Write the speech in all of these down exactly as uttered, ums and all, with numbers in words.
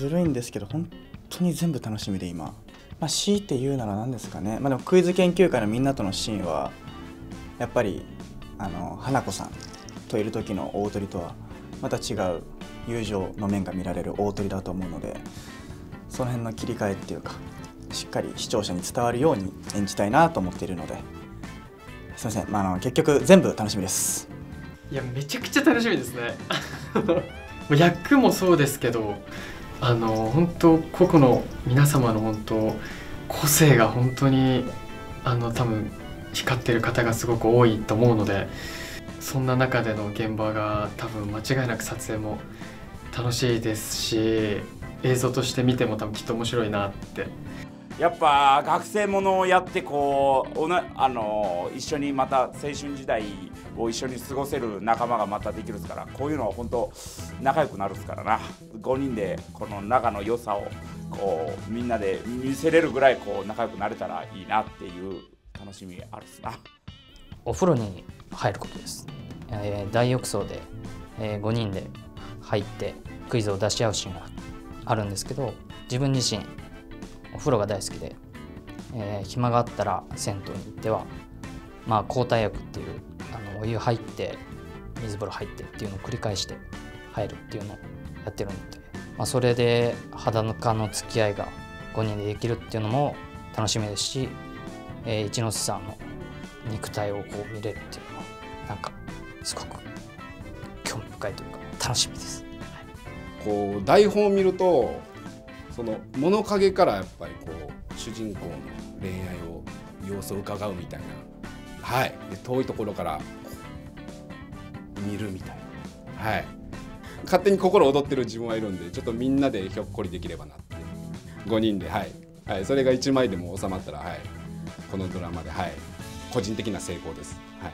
ずるいんですけど本当に全部楽しみで今、まあ、強いて言うなら何ですかね、まあ、でもクイズ研究会のみんなとのシーンはやっぱりあの花子さんといる時の大鳥とはまた違う友情の面が見られる大鳥だと思うので、その辺の切り替えっていうかしっかり視聴者に伝わるように演じたいなと思っているので、すいません、まあ、あの結局全部楽しみです。 いや、めちゃくちゃ楽しみですね役もそうですけど、あの本当個々の皆様の本当個性が本当にあの多分光ってる方がすごく多いと思うので、そんな中での現場が多分間違いなく撮影も楽しいですし、映像として見ても多分きっと面白いなって。 やっぱ学生ものをやってこうおなあの一緒にまた青春時代を一緒に過ごせる仲間がまたできるですから、こういうのは本当仲良くなるですからな。ごにんでこの仲の良さをこうみんなで見せれるぐらいこう仲良くなれたらいいなっていう楽しみあるっすな。 お風呂に入ることです。えー、大浴槽で、えー、ごにんで入ってクイズを出し合うシーンがあるんですけど、自分自身お風呂が大好きで、えー、暇があったら銭湯に行っては、まあ、交代浴っていうあのお湯入って水風呂入ってっていうのを繰り返して入るっていうのをやってるので、まあ、それで裸の付き合いがごにんでできるっていうのも楽しみですし、えー、一ノ瀬さんの肉体をこう見れるっていうのはなんかすごく興味深いというか楽しみです。 こう台本を見るとその物陰からやっぱりこう主人公の恋愛を様子を伺うみたいな、はい、で遠いところから見るみたいな、はい、勝手に心躍ってる自分はいるんで、ちょっとみんなでひょっこりできればなってごにんで、はい、はい、それがいちまいでも収まったら、はい、このドラマで、はい、個人的な成功です。はい、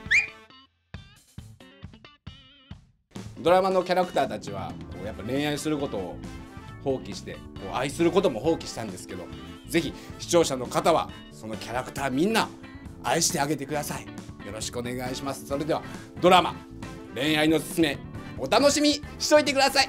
ドラマのキャラクターたちはこうやっぱ恋愛することを放棄してこう愛することも放棄したんですけど、ぜひ視聴者の方はそのキャラクターみんな愛してあげてください。よろしくお願いします。それではドラマ恋愛のすすめお楽しみしといてください。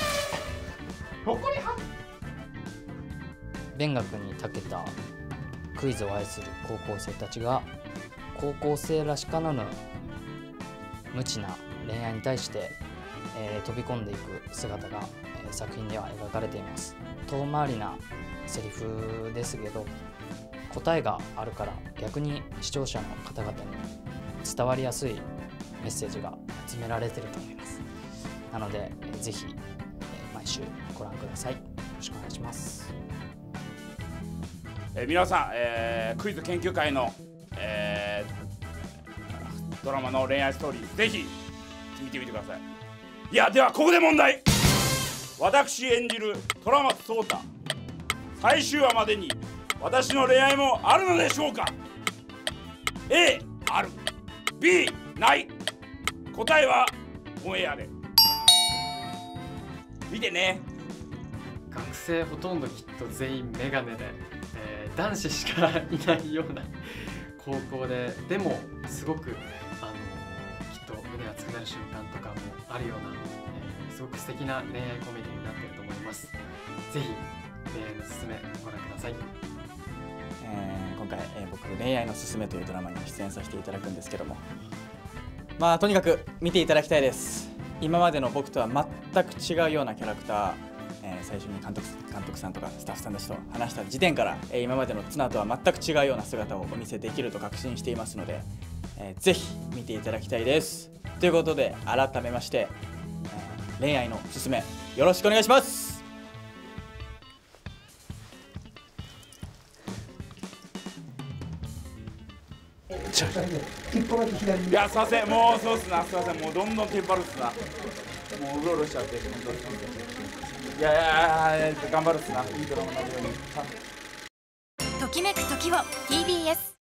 勉学に長けたクイズを愛する高校生たちが高校生らしからぬ無知な恋愛に対して、えー、飛び込んでいく姿が、えー、作品では描かれています。遠回りなセリフですけど答えがあるから逆に視聴者の方々に伝わりやすいメッセージが集められていると思います。なので、えー、ぜひ、えー、毎週ご覧ください。よろしくお願いします。 えー、皆さん、えー、クイズ研究会の、えー、ドラマの恋愛ストーリーぜひ見てみてください。いや、ではここで問題。私演じる虎松壮太、最終話までに私の恋愛もあるのでしょうか？ A ある、 B ない。答えはオンエアで見てね。 学生ほとんどきっと全員メガネで、えー、男子しかいないような高校で、でもすごく、あのー、きっと胸が熱くなる瞬間とかもあるような、えー、すごく素敵な恋愛コメディになっていると思います。ぜひ恋愛のすすめご覧ください。 えー、今回、えー、僕「恋愛のすすめ」というドラマに出演させていただくんですけども、まあとにかく見ていただきたいです。今までの僕とは全く違うようなキャラクター、えー、最初に監督、監督さんとかスタッフさんたちと話した時点から、えー、今までのツナとは全く違うような姿をお見せできると確信していますので、えー、ぜひ見ていただきたいです。ということで改めまして、えー、恋愛のすすめよろしくお願いします。 いや、すいません、もうそうっすな、すいません、もうどんどんテンパるっすな、もううろうろしちゃって、本当に。いやいやいや、頑張るっすな、いいドラマになるように。 ときめく時を ティービーエス